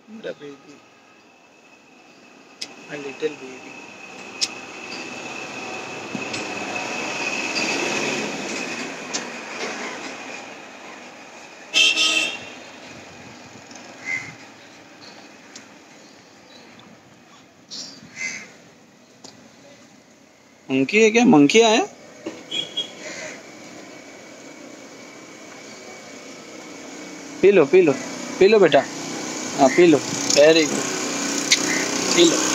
मेरा baby, my little baby. Monkey है क्या? मंकी आया? पी लो पी लो पी लो बेटा, हाँ पी लो, वेरी गुड, पी लो।